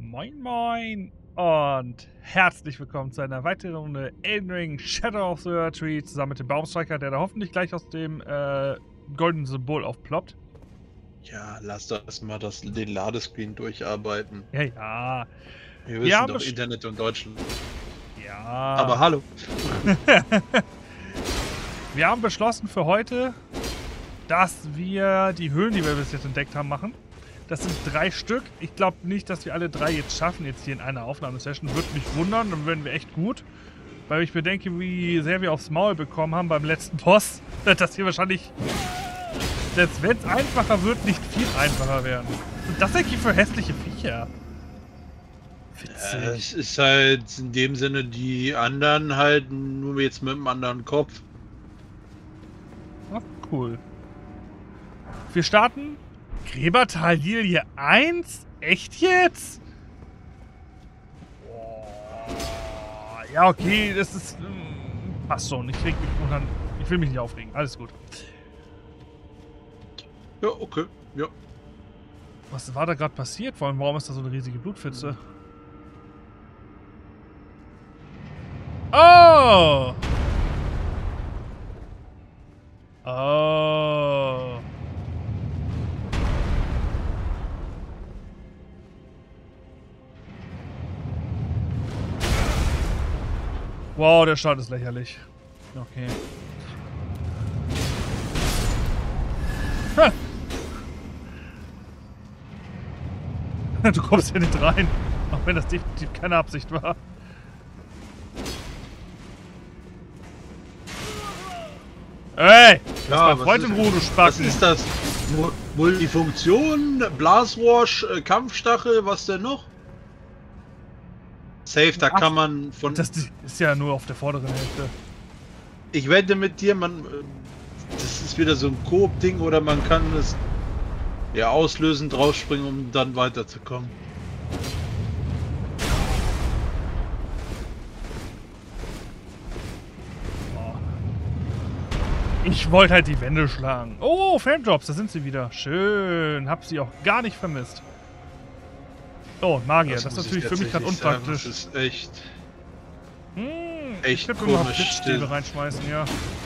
Moin Moin und herzlich willkommen zu einer weiteren Runde Elden Ring Shadow of the Erdtree zusammen mit dem Baumstriker, der da hoffentlich gleich aus dem goldenen Symbol aufploppt. Ja, lass das mal den Ladescreen durcharbeiten. Ja, ja. Wir Wir wissen haben doch Internet und Deutschland. ja. Aber hallo. Wir haben beschlossen für heute, dass wir die Höhlen, die wir bis jetzt entdeckt haben, machen. Das sind 3 Stück. Ich glaube nicht, dass wir alle 3 jetzt schaffen, jetzt hier in einer Aufnahmesession. Würde mich wundern, dann wären wir echt gut. Weil ich bedenke, wie sehr wir aufs Maul bekommen haben beim letzten Boss, dass hier wahrscheinlich, selbst wenn es einfacher wird, nicht viel einfacher werden. Und das eigentlich für hässliche Viecher. Witzig. Es ist halt in dem Sinne die anderen halt nur jetzt mit einem anderen Kopf. Ach, cool. Wir starten Gräbertal Lilie 1? Echt jetzt? Boah. Ja, okay, das ist... passt schon. Ich will mich nicht aufregen. Alles gut. Ja, okay. Ja. Was war da gerade passiert? Vor allem, warum ist da so eine riesige Blutpfütze? Oh! Oh. Wow, der Start ist lächerlich. Okay. Ha. Du kommst hier nicht rein. Auch wenn das definitiv keine Absicht war. Ey! Ja, Freund in Ruhe, du Spacken. Was ist das? Multifunktion, Blasrohr, Kampfstachel, was denn noch? Safe, da kann man von... Das ist ja nur auf der vorderen Hälfte. Ich wette mit dir, das ist wieder so ein Koop-Ding oder man kann es ja auslösen, draufspringen, um dann weiterzukommen. Ich wollte halt die Wände schlagen. Oh, Fanjobs, da sind sie wieder. Schön. Hab sie auch gar nicht vermisst. Oh, Magier. Das ist natürlich für mich gerade unpraktisch. Das ist echt... Ich würde mal Blitzstäbe reinschmeißen, ja.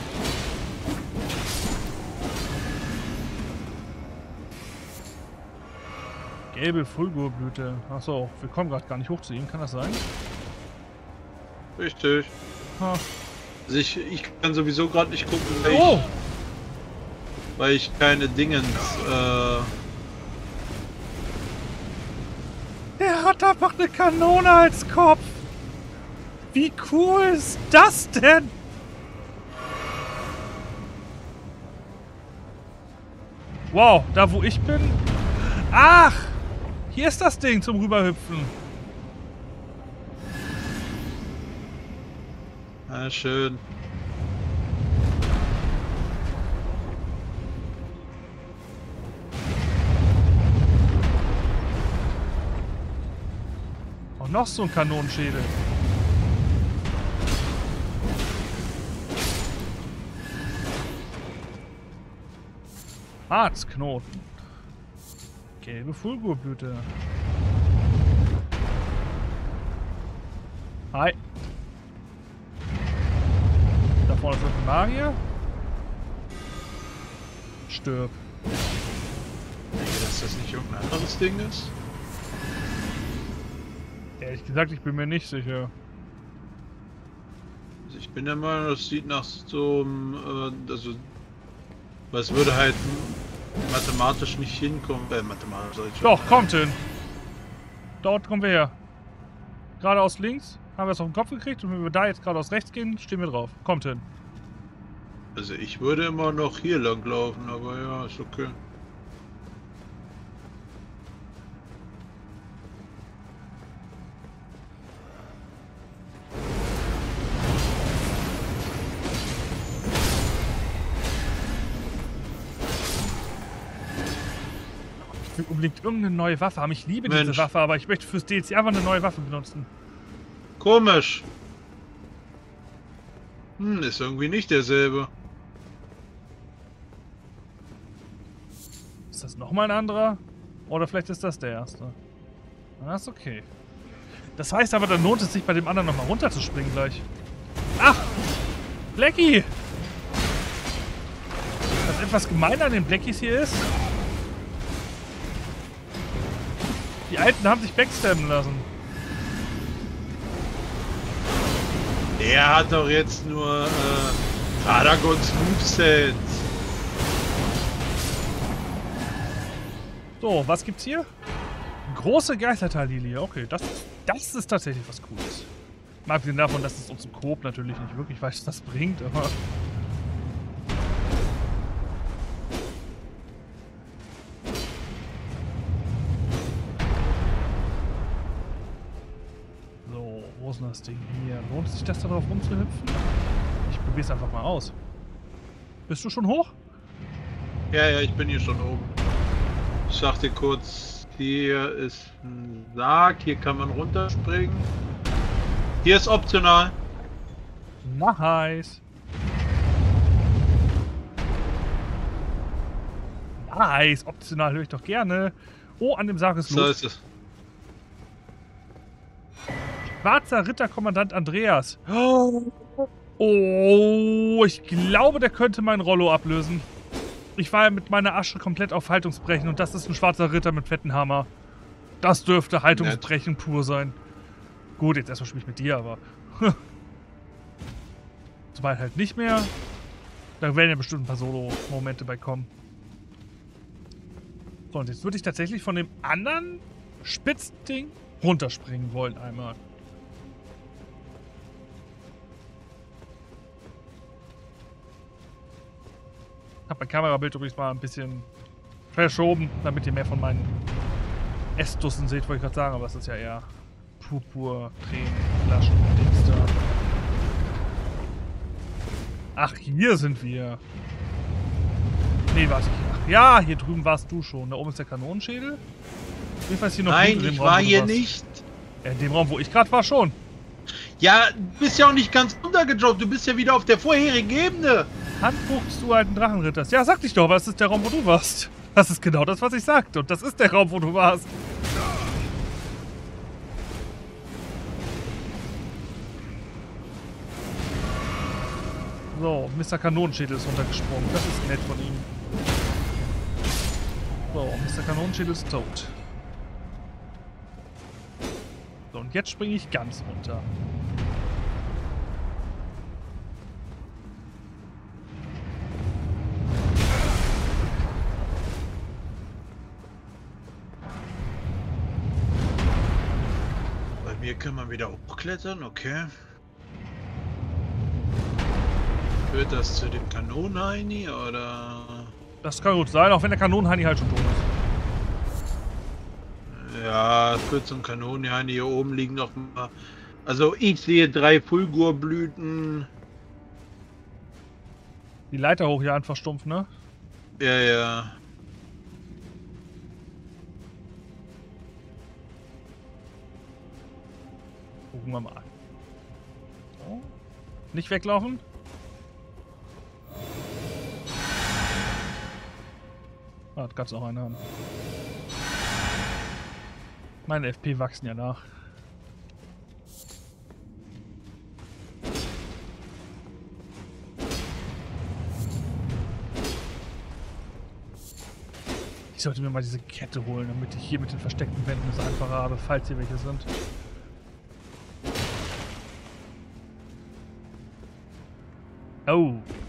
Gelbe Fulgurblüte. Achso, wir kommen gerade gar nicht hoch zu ihm. Kann das sein? Richtig. Ha. Also ich kann sowieso gerade nicht gucken, weil ich keine Dingens, Der hat einfach eine Kanone als Kopf. Wie cool ist das denn? Wow, da wo ich bin? Ach! Hier ist das Ding zum Rüberhüpfen. na schön. Und noch so ein Kanonenschädel. Harzknoten. Gelbe Fulgurblüte. Hi. Da vorne ist ein Magier. Stirb. Ich denke, dass das nicht irgendein anderes Ding ist. Ehrlich gesagt, ich bin mir nicht sicher. Also ich bin der Meinung, das sieht nach so einem, also, weil es würde halt mathematisch nicht hinkommen, mathematisch soll ich schon. Doch, kommt hin. Dort kommen wir her. Geradeaus links haben wir es auf den Kopf gekriegt und wenn wir da jetzt geradeaus rechts gehen, stehen wir drauf. Kommt hin. Also ich würde immer noch hier lang laufen, aber ja, ist okay. Ich will unbedingt irgendeine neue Waffe haben. Ich liebe diese Waffe, aber ich möchte fürs DLC einfach eine neue Waffe benutzen. Komisch. Ist irgendwie nicht derselbe. Ist das nochmal ein anderer? Oder vielleicht ist das der erste. Das ist okay. Das heißt aber, dann lohnt es sich bei dem anderen nochmal runterzuspringen gleich. Ach! Blackie! Was etwas gemein an den Blackies hier ist. Die Alten haben sich backstabben lassen. Der hat doch jetzt nur Radagons Moveset. So, was gibt's hier? Große Geistertallilie. Okay, das ist tatsächlich was Cooles. Mal abgesehen davon, dass es uns im Coop natürlich nicht wirklich weiß, was das bringt, aber... So, wo ist denn das Ding hier? Lohnt sich das, darauf rumzuhüpfen? Ich probier's einfach mal aus. Bist du schon hoch? Ja, ich bin hier schon oben. Ich sag dir kurz, hier ist ein Sarg, hier kann man runterspringen. Hier ist optional. Nice. Nice. Optional höre ich doch gerne. Oh, an dem Sarg ist So los. ist es. Schwarzer Ritterkommandant Andreas. Oh, ich glaube, der könnte mein Rollo ablösen. Ich war ja mit meiner Asche komplett auf Haltungsbrechen und das ist ein schwarzer Ritter mit fetten Hammer. Das dürfte Haltungsbrechen pur sein. Gut, jetzt erstmal spiele ich mit dir, aber... Sobald halt nicht mehr. Da werden ja bestimmt ein paar Solo-Momente bei kommen. So, und jetzt würde ich tatsächlich von dem anderen Spitzding runterspringen wollen einmal. Ich habe mein Kamerabild übrigens mal ein bisschen verschoben, damit ihr mehr von meinen Estussen seht, wollte ich gerade sagen, aber es ist ja eher Purpur, Tränen, Flaschen, Dings da. Ach, hier sind wir. Nee, warte. Ach ja, hier drüben warst du schon. Da oben ist der Kanonenschädel. Jedenfalls hier noch Nein, in dem ich Raum, war wo du hier warst. nicht. Ja, in dem Raum, wo ich gerade war, schon. Ja, du bist ja auch nicht ganz runtergejoggt. Du bist ja wieder auf der vorherigen Ebene. Handbuch des alten Drachenritters. Ja, sag dich doch, aber das ist der Raum, wo du warst. Das ist genau das, was ich sagte. Und das ist der Raum, wo du warst. So, Mr. Kanonenschädel ist runtergesprungen. Das ist nett von ihm. So, Mr. Kanonenschädel ist tot. So, und jetzt springe ich ganz runter. Bei mir kann man wieder hochklettern, okay. Führt das zu dem Kanonenheini oder? Das kann gut sein, auch wenn der Kanonenheini halt schon tot ist. Ja, führt zum Kanonenheini. Hier oben liegen noch mal. Also ich sehe 3 Fulgurblüten. Die Leiter hoch hier einfach stumpf, ne? Ja. Gucken wir mal. So. Nicht weglaufen. Ah, das kannst du auch einen haben. Meine FP wachsen ja nach. Ich sollte mir mal diese Kette holen, damit ich hier mit den versteckten Wänden es einfacher habe, falls hier welche sind. Oh.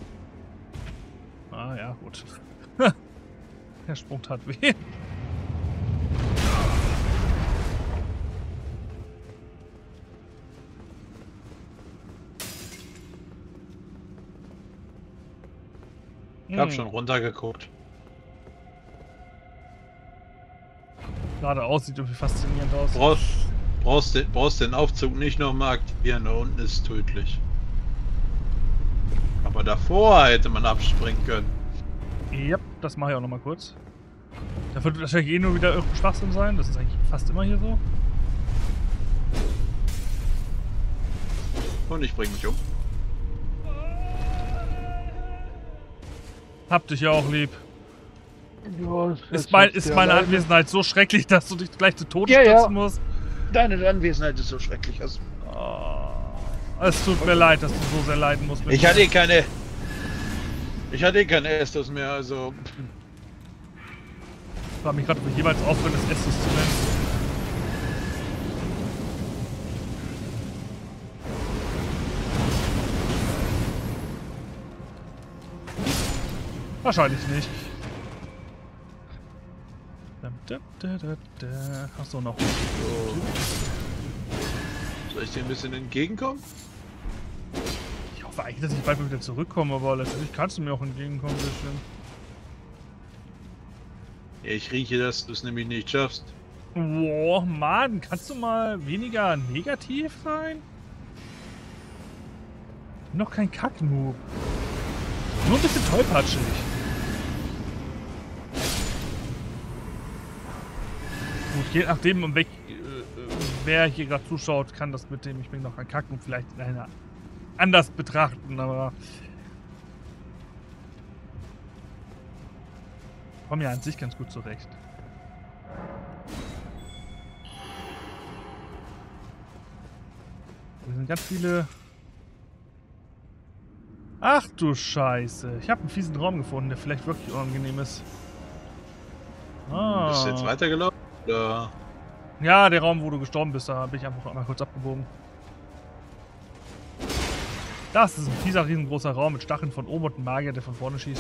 Ah ja, gut. Der Sprung tat weh. Ich hab schon runtergeguckt. Geradeaus sieht irgendwie faszinierend aus. Brauchst den Aufzug nicht nochmal aktivieren, da unten ist tödlich. Aber davor hätte man abspringen können. Ja, das mache ich auch nochmal kurz. Da wird wahrscheinlich eh nur wieder irgendein Schwachsinn sein. Das ist eigentlich fast immer hier so. Und ich bring mich um. Hab dich ja auch lieb. Ja, Ist meine Anwesenheit so schrecklich, dass du dich gleich zu Tode Ja, ja. stürzen musst? Deine Anwesenheit ist so schrecklich. Also, Oh, es tut mir leid, dass du so sehr leiden musst. ich hatte keine Estos mehr, also. Ich frage mich gerade, ob wir jeweils aufhören, das Estus zu nennen. Wahrscheinlich nicht. Achso, noch. So. Soll ich dir ein bisschen entgegenkommen? Ich hoffe eigentlich, dass ich bald mal wieder zurückkomme, aber letztendlich kannst du mir auch entgegenkommen, ein bisschen. Ja, ich rieche, dass du es nämlich nicht schaffst. Boah, Mann, kannst du mal weniger negativ sein? Noch kein Kackmove. Nur ein bisschen tollpatschig. Gut, je nachdem, wer hier gerade zuschaut, kann das mit dem, ich bin noch ein Kackmove, vielleicht in einer anders betrachten, aber ich komme ja an sich ganz gut zurecht. Hier sind ganz viele... Ach du Scheiße. Ich habe einen fiesen Raum gefunden, der vielleicht wirklich unangenehm ist. Ah. Bist du jetzt weitergelaufen? Oder? Ja, der Raum, wo du gestorben bist, da bin ich einfach mal kurz abgebogen. Das ist ein fieser, riesengroßer Raum mit Stacheln von oben und einem Magier, der von vorne schießt.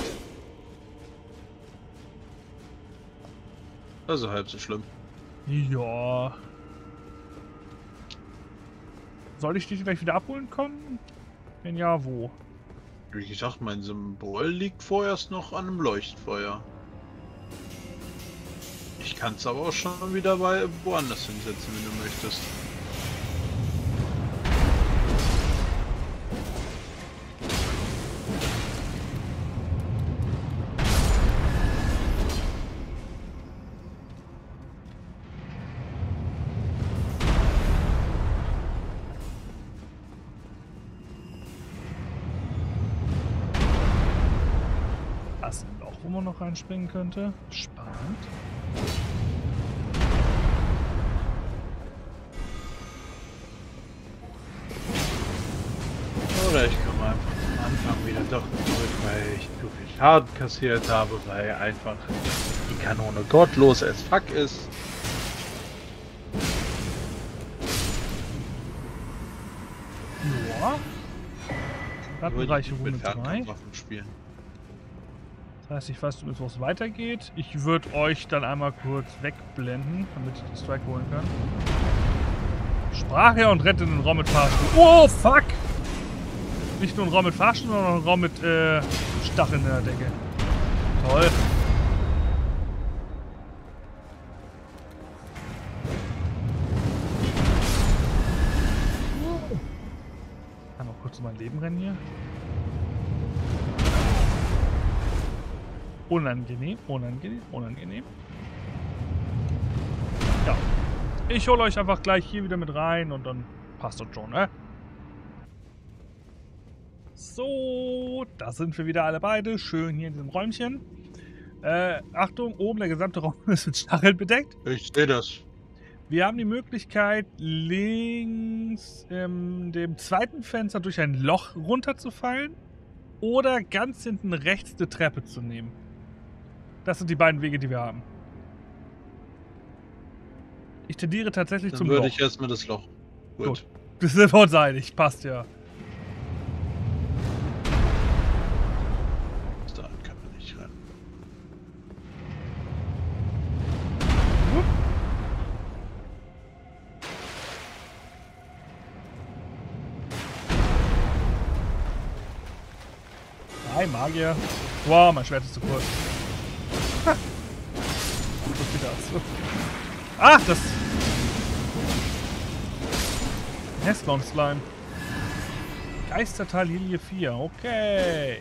Also halb so schlimm. Ja. Soll ich dich gleich wieder abholen kommen? Wenn ja, wo? Wie gesagt, mein Symbol liegt vorerst noch an einem Leuchtfeuer. Ich kann es aber auch schon wieder woanders hinsetzen, wenn du möchtest. Das ist ein Loch, wo man noch reinspringen könnte. Spannend. Oder ich komme einfach am Anfang wieder doch zurück, weil ich zu viel Schaden kassiert habe, weil einfach die Kanone gottlos as fuck ist. Ja. Rattenreiche Runde mit 3. Fernkampfwaffen spielen. Das heißt, ich weiß zumindest, wo es weitergeht. Ich würde euch dann einmal kurz wegblenden, damit ich den Strike holen kann. Sprach er und rette den Raum mit Fahrstuhl. Oh, fuck! Nicht nur ein Raum mit Fahrstuhl, sondern auch ein Raum mit Stacheln in der Decke. Toll. Ich kann auch kurz um mein Leben rennen hier. Unangenehm, unangenehm, unangenehm. Ja. Ich hole euch einfach gleich hier wieder mit rein und dann passt das schon, ne? So, da sind wir wieder alle beide. Schön hier in diesem Räumchen. Achtung, oben der gesamte Raum ist mit Stacheln bedeckt. Ich sehe das. Wir haben die Möglichkeit, links in dem zweiten Fenster durch ein Loch runterzufallen oder ganz hinten rechts eine Treppe zu nehmen. Das sind die beiden Wege, die wir haben. Ich tendiere tatsächlich Dann zum würde Loch. ich erstmal das Loch. Gut. Das sind wir uns einig. Passt ja. Da kann man nicht rein. Hi, Magier. Wow, mein Schwert ist zu kurz. Ha. So viel dazu. Ach, das... Nestlon Slime. Geistertal Lilie 4. Okay.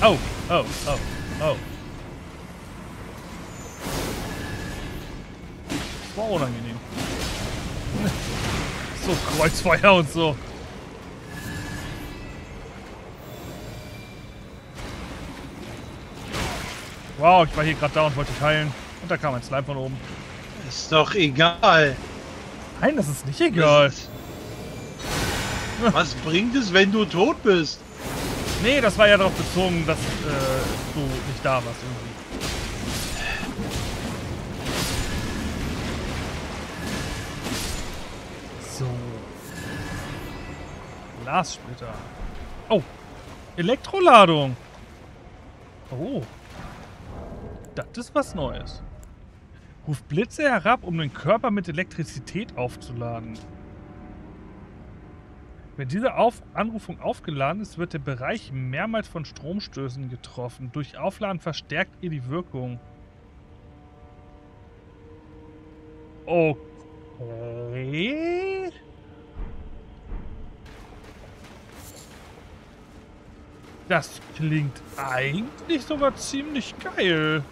Oh, oh, oh, oh. Das war unangenehm. So, Kreuzfeuer und so. Wow, ich war hier gerade da und wollte dich heilen. Und da kam ein Slime von oben. Ist doch egal. Nein, das ist nicht egal. Was bringt es, wenn du tot bist? Nee, das war ja darauf bezogen, dass du nicht da warst irgendwie. So. Glassplitter. Oh. Elektroladung. Oh. Das ist was Neues. Ruft Blitze herab, um den Körper mit Elektrizität aufzuladen. Wenn diese Anrufung aufgeladen ist, wird der Bereich mehrmals von Stromstößen getroffen. Durch Aufladen verstärkt ihr die Wirkung. Okay. Das klingt eigentlich sogar ziemlich geil.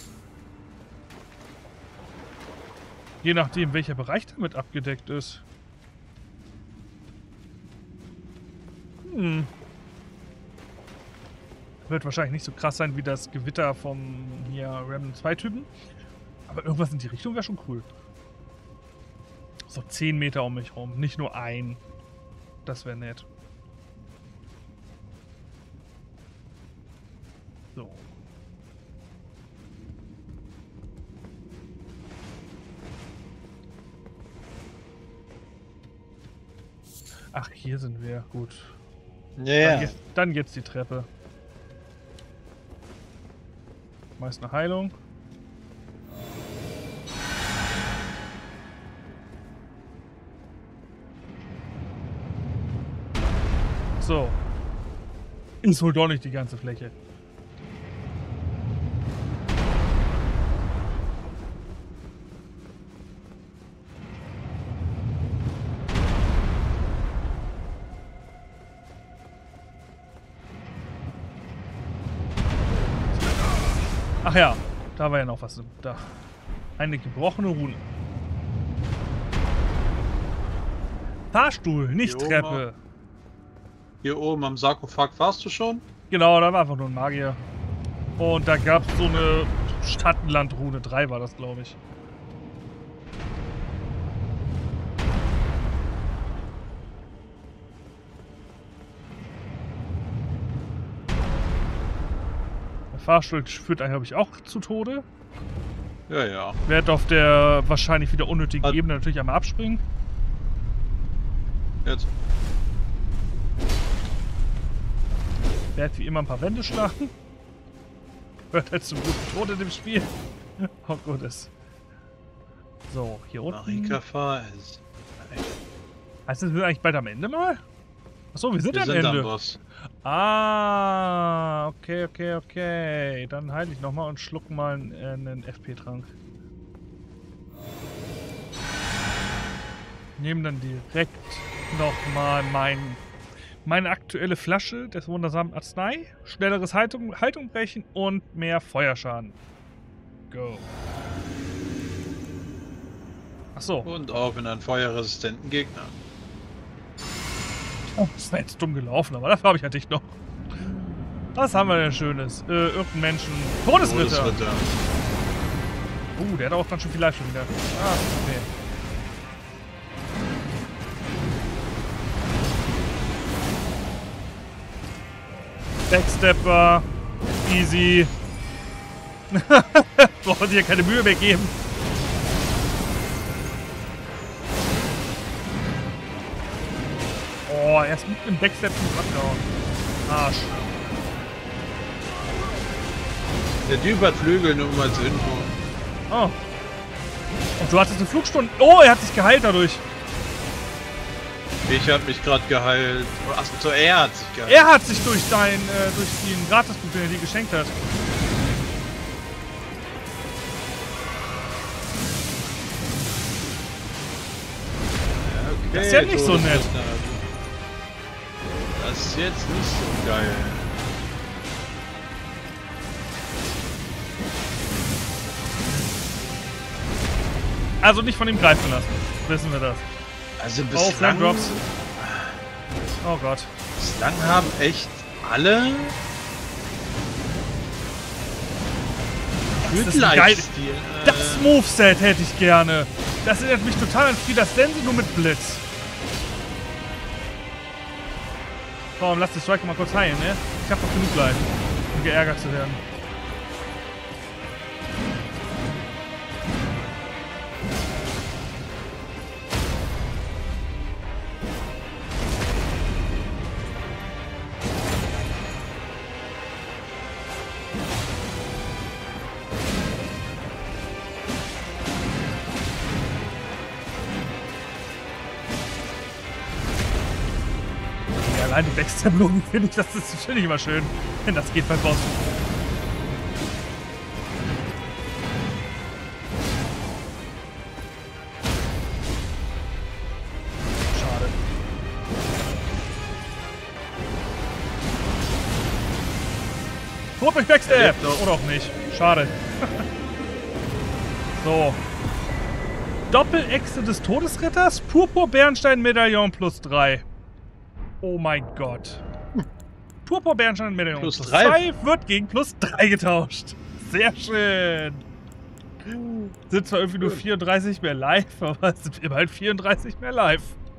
Je nachdem, welcher Bereich damit abgedeckt ist. Wird wahrscheinlich nicht so krass sein wie das Gewitter vom hier Remnant 2 Typen. Aber irgendwas in die Richtung wäre schon cool. So 10 Meter um mich rum, nicht nur ein. Das wäre nett. So. Ach, hier sind wir. Gut. Ja. Dann geht's die Treppe. Meist eine Heilung. So. Ist wohl doch nicht die ganze Fläche. Ach ja, da war ja noch was. Da. Eine gebrochene Rune. Fahrstuhl, nicht Hier Treppe. Hier oben am Sarkophag warst du schon? Genau, da war einfach nur ein Magier. Und da gab es so eine Schattenlandrune. 3 war das, glaube ich. Der Fahrstuhl führt einen, glaube ich, auch zu Tode. Ja, ja. Werd auf der wahrscheinlich wieder unnötigen Ebene natürlich einmal abspringen. Jetzt. Werd wie immer ein paar Wände schlagen. Hört halt zum guten Tod in dem Spiel. Oh Gottes. So, hier unten. Marika Faes. Heißt das, wir sind eigentlich bald am Ende mal? Achso, wir sind am Am Ende. Boss. Ah, okay, okay, okay. Dann heile ich nochmal und schluck mal einen FP-Trank. Nehmen dann direkt nochmal meine aktuelle Flasche des wundersamen Arznei. Schnelleres Haltung brechen und mehr Feuerschaden. Go. Achso. Und auf in einen feuerresistenten Gegner. Oh, das wäre jetzt dumm gelaufen, aber dafür habe ich ja dich noch. Was haben wir denn Schönes? Irgendein Menschen. Todesritter. Der hat auch ganz schön viel Life schon wieder. Ah, okay. Backstepper. Easy. Brauchen Sie ja keine Mühe mehr geben. Oh, erst mit dem Backstep zum abgehauen. Arsch. Der Typ hat Flügel, nur mal zur Info. Oh. Und du hattest eine Flugstunde. Oh, er hat sich geheilt dadurch. Ich habe mich gerade geheilt. Achso, er hat sich geheilt. Er hat sich durch den Gratispunkt, den er dir geschenkt hat. Ja, okay, Das ist ja nicht so nett. Das ist jetzt nicht so geil. Also nicht von ihm greifen lassen. Wissen wir das. Also Oh, bislang, Flamedrops. Oh Gott. bislang haben echt alle Das mit ist ein geil- Lifesteal. Das Moveset hätte ich gerne. Das erinnert mich total an Frieda Sense, nur mit Blitz. Komm, lass den Striker mal kurz heilen, ne? Ich hab doch genug Leid, um geärgert zu werden. Allein die Backstab-Logen finde ich immer schön, wenn das geht beim Boss. Schade. Tot durch Backstab! Oder auch nicht. Schade. So. Doppelechse des Todesritters, Purpur-Bernstein-Medaillon plus 3. Oh mein Gott. Purpur-Bernstein-Medaillon plus 2 wird gegen plus 3 getauscht. Sehr schön. Sind zwar irgendwie nur 34 mehr live, aber es sind immerhin 34 mehr live.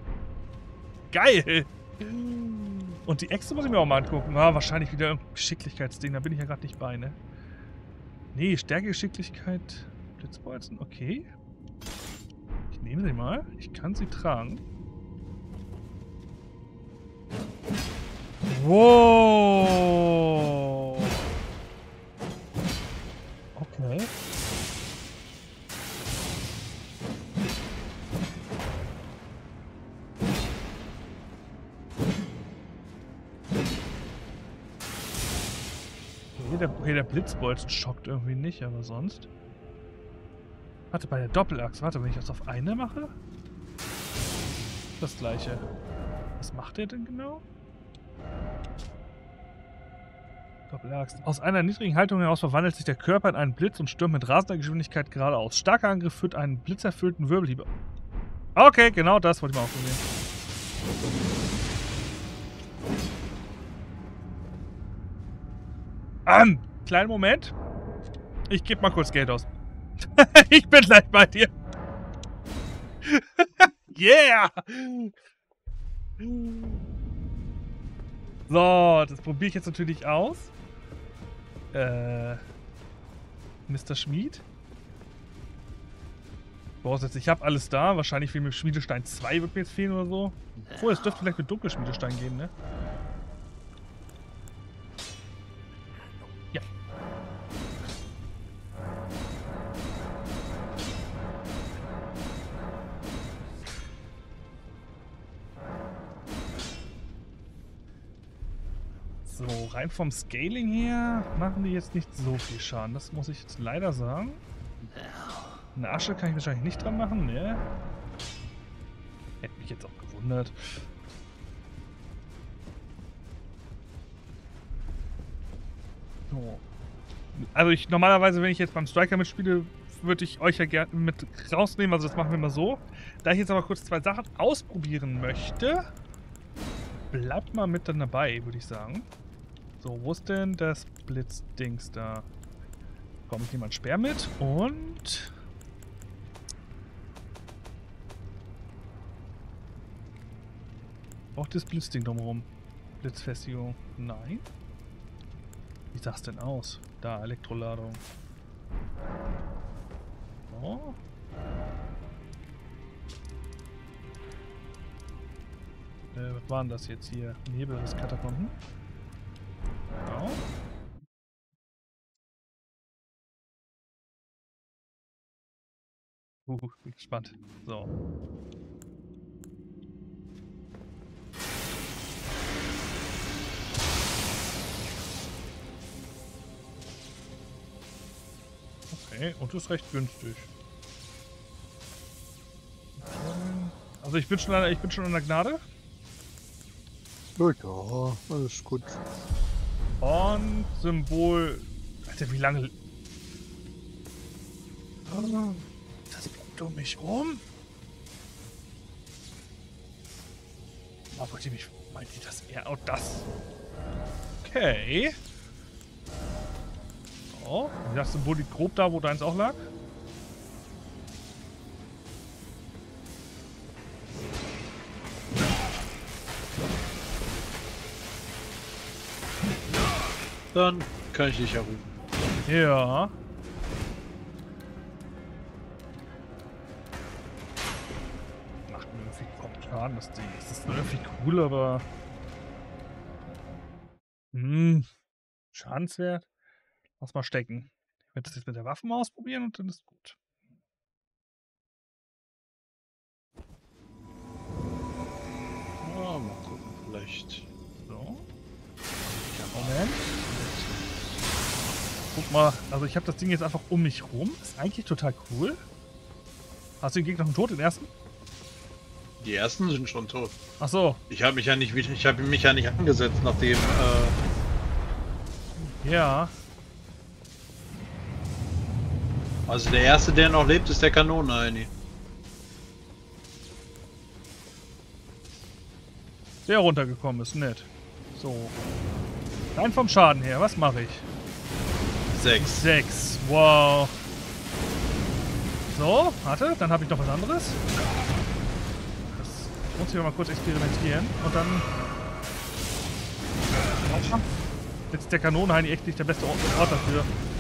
Geil. Und die Echse muss ich mir auch mal angucken. Ah, wahrscheinlich wieder irgendein Geschicklichkeitsding. Da bin ich ja gerade nicht bei, ne? Nee, Stärke, Geschicklichkeit, Blitzbolzen, okay. Ich nehme sie mal. Ich kann sie tragen. Wow. Okay. Der Blitzbolzen schockt irgendwie nicht, aber sonst. Warte, bei der Doppelachse. Warte, wenn ich das auf eine mache? Das gleiche. Was macht der denn genau? Doppelachse. Aus einer niedrigen Haltung heraus verwandelt sich der Körper in einen Blitz und stürmt mit rasender Geschwindigkeit geradeaus. Starker Angriff führt einen blitzerfüllten Wirbelhieb. Okay, genau das wollte ich mal ausprobieren. Kleinen Moment. Ich gebe mal kurz Geld aus. Ich bin gleich bei dir. Yeah! So, das probiere ich jetzt natürlich aus. Mr. Schmied. Voraussetzung, ich habe alles da. Wahrscheinlich fehlt mir Schmiedestein 2 wird mir jetzt fehlen oder so. Oh, es dürfte vielleicht mit Dunkelschmiedestein gehen, ne? Ja. So, rein vom Scaling her machen die jetzt nicht so viel Schaden. Das muss ich jetzt leider sagen. Eine Asche kann ich wahrscheinlich nicht dran machen, ne? Hätte mich jetzt auch gewundert. So. Also normalerweise, wenn ich jetzt beim Striker mitspiele, würde ich euch ja gerne mit rausnehmen. Also das machen wir mal so. Da ich jetzt aber kurz zwei Sachen ausprobieren möchte, bleibt mal mit dann dabei, würde ich sagen. So, wo ist denn das Blitzdings da? Komm, ich nehme mal einen Speer mit und... Auch das Blitzding drumherum. Blitzfestigung. Nein. Wie sah es denn aus? Da, Elektroladung. So. Was waren das jetzt hier? Nebel des Katakomben. Genau. Bin gespannt. So. Okay, und das ist recht günstig. Also ich bin schon an der Gnade. Ja, ja, alles gut. Und Symbol. Alter, wie lange. um mich rum? Oh, wollt ihr mich... Meint ihr das eher? Oh, das. Okay. So. Wie das Symbol liegt grob da, wo deins auch lag? Dann kann ich dich ja rufen. Ja. Macht mir irgendwie kaum Schaden, das Ding. Das ist irgendwie cool, aber... Schadenswert. Lass mal stecken. Ich werde das jetzt mit der Waffe mal ausprobieren und dann ist gut. Ja, mal gucken, vielleicht. So. Moment. Guck mal, also ich habe das Ding jetzt einfach um mich rum. Ist eigentlich total cool. Hast du den Gegner schon tot, den ersten? Die ersten sind schon tot. Ach so. Ich habe mich ja nicht angesetzt, nachdem Ja. also der erste, der noch lebt, ist der Kanonenheini. Der runtergekommen ist, nett. So. Rein vom Schaden her, was mache ich? 6. 6. Wow. So, warte, dann habe ich noch was anderes. Das muss ich mal kurz experimentieren. Und dann... Jetzt ist der Kanonenheini echt nicht der beste Ort dafür.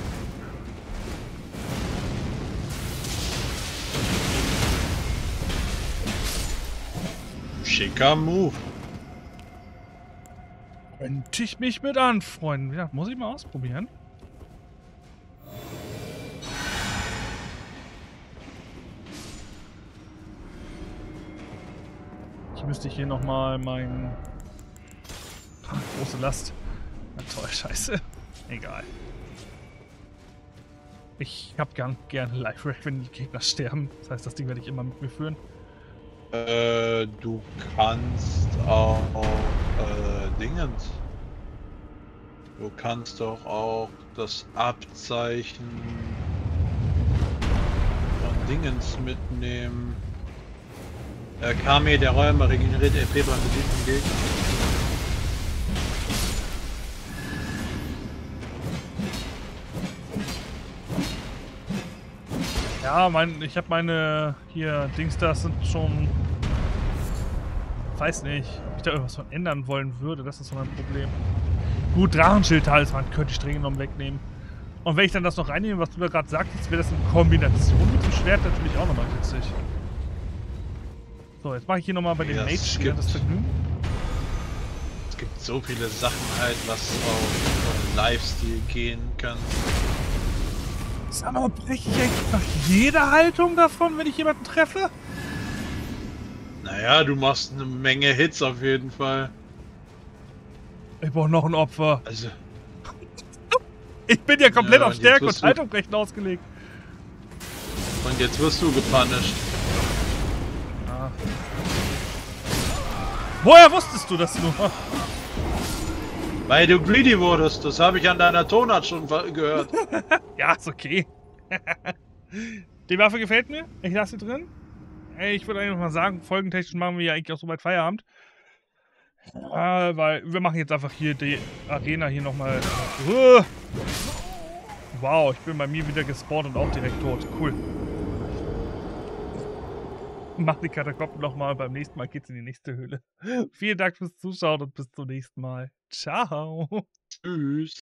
Schicker Move. Könnte ich mich mit anfreunden. Ja, muss ich mal ausprobieren. Ich müsste hier nochmal mein... große Last. Na toll, scheiße. Egal. Ich hab gerne Life-Rack, wenn die Gegner sterben. Das heißt, das Ding werde ich immer mit mir führen. Du kannst auch Dingens. Du kannst doch auch das Abzeichen von Dingens mitnehmen. Kami, der Räumer, regeneriert EP beim Besiegen vom Gegner. Ja, ich habe meine hier Dings, das sind schon... Weiß nicht, ob ich da irgendwas von ändern wollen würde. Das ist so mein Problem. Gut, Drachenschild-Talisman könnte ich streng genommen wegnehmen. Und wenn ich dann das noch reinnehme, was du da gerade sagtest, wäre das in Kombination mit dem Schwert natürlich auch nochmal witzig. So, jetzt mache ich hier nochmal bei den Mage das Vergnügen. Es gibt so viele Sachen halt, was auf Lifestyle gehen kann. Sag mal, breche ich eigentlich nach jeder Haltung davon, wenn ich jemanden treffe? Naja, du machst eine Menge Hits auf jeden Fall. Ich brauche noch ein Opfer. Also. Ich bin ja komplett Ja, auf Stärke und du... Haltungbrechen ausgelegt. Und jetzt wirst du gepunished. Ah. Woher wusstest du das nur? Weil du greedy wurdest, das habe ich an deiner Tonart schon gehört. Ja, ist okay. Die Waffe gefällt mir. Ich lasse sie drin. Ich würde eigentlich mal sagen, folgentechnisch machen wir ja eigentlich auch soweit Feierabend. Weil wir machen jetzt einfach hier die Arena hier nochmal. Wow, ich bin bei mir wieder gespawnt und auch direkt tot. Cool. Mach die Katakomben nochmal. Beim nächsten Mal geht's in die nächste Höhle. Vielen Dank fürs Zuschauen und bis zum nächsten Mal. Ciao. Tschüss.